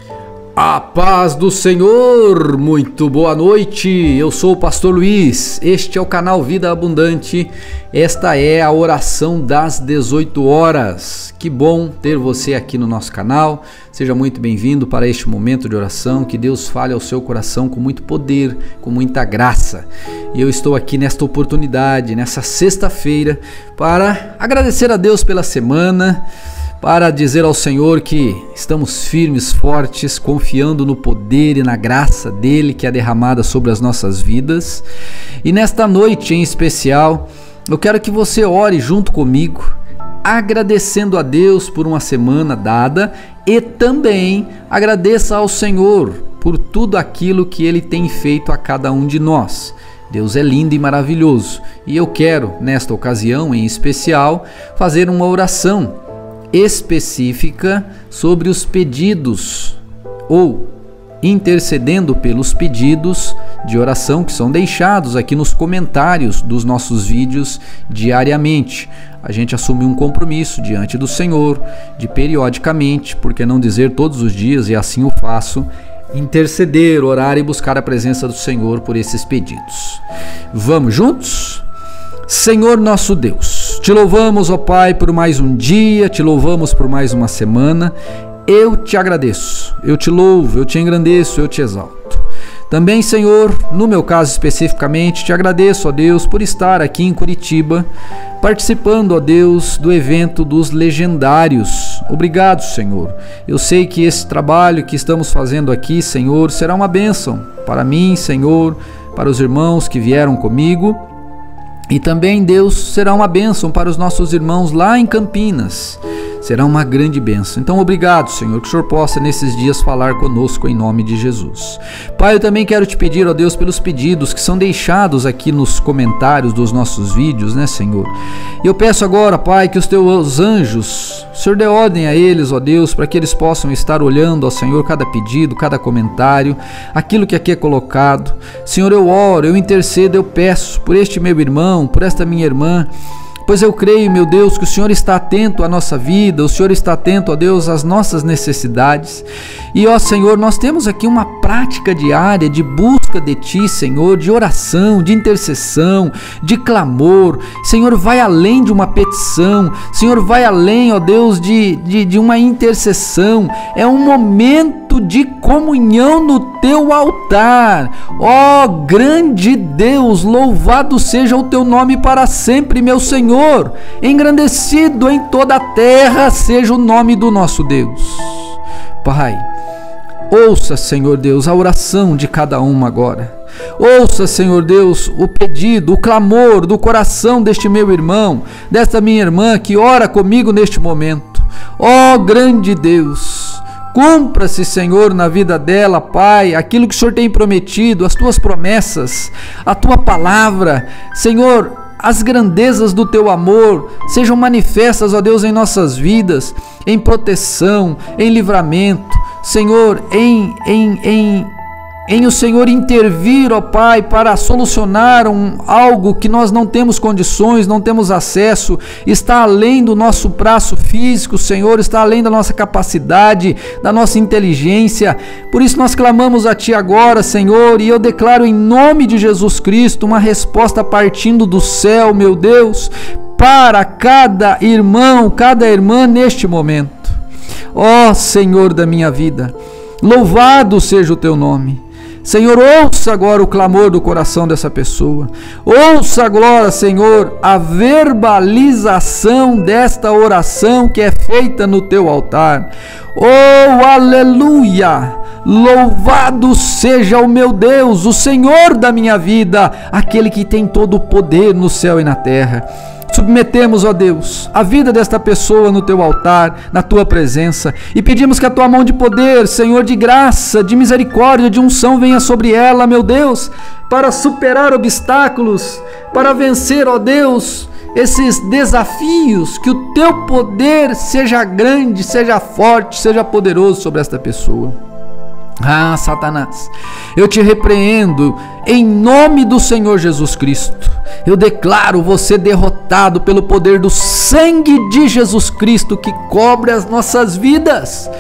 A paz do Senhor, muito boa noite, eu sou o Pastor Luiz, este é o canal Vida Abundante, esta é a oração das 18 horas, que bom ter você aqui no nosso canal, seja muito bem-vindo para este momento de oração, que Deus fale ao seu coração com muito poder, com muita graça, e eu estou aqui nesta oportunidade, nessa sexta-feira, para agradecer a Deus pela semana, para dizer ao Senhor que estamos firmes, fortes, confiando no poder e na graça dele que é derramada sobre as nossas vidas. E nesta noite em especial, eu quero que você ore junto comigo, agradecendo a Deus por uma semana dada e também agradeça ao Senhor por tudo aquilo que ele tem feito a cada um de nós. Deus é lindo e maravilhoso. E eu quero, nesta ocasião em especial, fazer uma oração específica sobre os pedidos ou intercedendo pelos pedidos de oração que são deixados aqui nos comentários dos nossos vídeos diariamente. A gente assume um compromisso diante do Senhor de periodicamente, por que não dizer todos os dias, e assim o faço, interceder, orar e buscar a presença do Senhor por esses pedidos. Vamos juntos? Senhor nosso Deus, te louvamos, ó Pai, por mais um dia, te louvamos por mais uma semana. Eu te agradeço, eu te louvo, eu te engrandeço, eu te exalto. Também, Senhor, no meu caso especificamente, te agradeço, ó Deus, por estar aqui em Curitiba, participando, ó Deus, do evento dos legendários. Obrigado, Senhor. Eu sei que esse trabalho que estamos fazendo aqui, Senhor, será uma bênção para mim, Senhor, para os irmãos que vieram comigo. E também, Deus, será uma bênção para os nossos irmãos lá em Campinas. Será uma grande bênção. Então, obrigado, Senhor, que o Senhor possa nesses dias falar conosco em nome de Jesus. Pai, eu também quero te pedir, ó Deus, pelos pedidos que são deixados aqui nos comentários dos nossos vídeos, né, Senhor? E eu peço agora, Pai, que os teus anjos, o Senhor dê ordem a eles, ó Deus, para que eles possam estar olhando, ó Senhor, cada pedido, cada comentário, aquilo que aqui é colocado. Senhor, eu oro, eu intercedo, eu peço por este meu irmão, por esta minha irmã, pois eu creio, meu Deus, que o Senhor está atento à nossa vida, o Senhor está atento, ó Deus, às nossas necessidades. E, ó Senhor, nós temos aqui uma prática diária de busca de Ti, Senhor, de oração, de intercessão, de clamor. Senhor, vai além de uma petição. Senhor, vai além, ó Deus, de uma intercessão. É um momento de comunhão no Teu altar. Ó grande Deus, louvado seja o Teu nome para sempre, meu Senhor. Engrandecido em toda a terra seja o nome do nosso Deus. Pai, ouça, Senhor Deus, a oração de cada um agora. Ouça, Senhor Deus, o pedido, o clamor do coração deste meu irmão, desta minha irmã que ora comigo neste momento. Ó grande Deus, cumpra-se, Senhor, na vida dela, Pai, aquilo que o Senhor tem prometido, as Tuas promessas, a Tua palavra. Senhor, as grandezas do Teu amor sejam manifestas, ó Deus, em nossas vidas, em proteção, em livramento, Senhor, em o Senhor intervir, ó Pai, para solucionar algo que nós não temos condições, não temos acesso, está além do nosso braço físico, Senhor, está além da nossa capacidade, da nossa inteligência. Por isso nós clamamos a Ti agora, Senhor, e eu declaro em nome de Jesus Cristo uma resposta partindo do céu, meu Deus, para cada irmão, cada irmã neste momento. Ó Senhor da minha vida, louvado seja o Teu nome. Senhor, ouça agora o clamor do coração dessa pessoa. Ouça agora, Senhor, a verbalização desta oração que é feita no Teu altar. Oh, aleluia! Louvado seja o meu Deus, o Senhor da minha vida, aquele que tem todo o poder no céu e na terra. Submetemos, ó Deus, a vida desta pessoa no Teu altar, na Tua presença, e pedimos que a Tua mão de poder, Senhor, de graça, de misericórdia, de unção venha sobre ela, meu Deus, para superar obstáculos, para vencer, ó Deus, esses desafios, que o Teu poder seja grande, seja forte, seja poderoso sobre esta pessoa. Ah, Satanás, eu te repreendo em nome do Senhor Jesus Cristo. Eu declaro você derrotado pelo poder do sangue de Jesus Cristo que cobre as nossas vidas.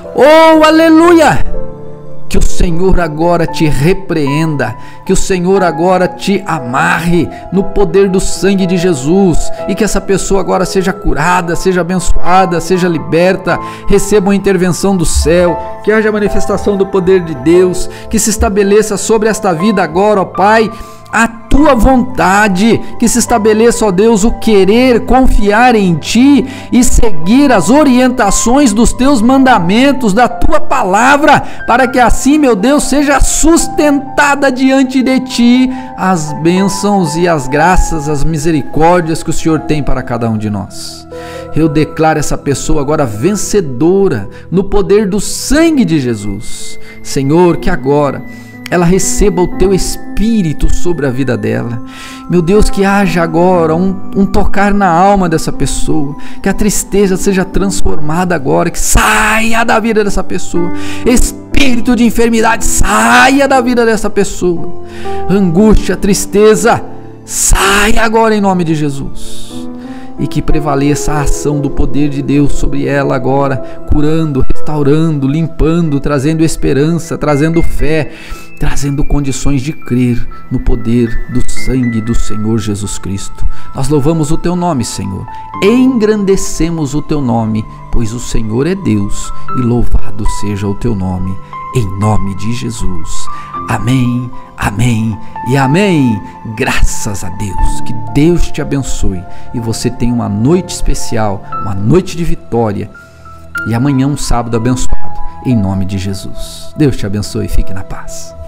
Oh, aleluia! Que o Senhor agora te repreenda, que o Senhor agora te amarre no poder do sangue de Jesus e que essa pessoa agora seja curada, seja abençoada, seja liberta, receba uma intervenção do céu, que haja manifestação do poder de Deus, que se estabeleça sobre esta vida agora, ó Pai, a tua vontade, que se estabeleça, ó Deus, o querer confiar em ti e seguir as orientações dos teus mandamentos, da tua palavra, para que assim, meu Deus, seja sustentada diante de ti as bênçãos e as graças, as misericórdias que o Senhor tem para cada um de nós. Eu declaro essa pessoa agora vencedora no poder do sangue de Jesus. Senhor, que agora ela receba o teu Espírito sobre a vida dela. Meu Deus, que haja agora um tocar na alma dessa pessoa, que a tristeza seja transformada agora, que saia da vida dessa pessoa. Espírito de enfermidade, saia da vida dessa pessoa. Angústia, tristeza, saia agora em nome de Jesus. E que prevaleça a ação do poder de Deus sobre ela agora, curando, restaurando, limpando, trazendo esperança, trazendo fé, trazendo condições de crer no poder do sangue do Senhor Jesus Cristo. Nós louvamos o teu nome, Senhor, engrandecemos o teu nome, pois o Senhor é Deus e louvado seja o teu nome, em nome de Jesus. Amém, amém e amém. Graças a Deus, que Deus te abençoe e você tenha uma noite especial, uma noite de vitória e amanhã um sábado abençoado, em nome de Jesus. Deus te abençoe e fique na paz.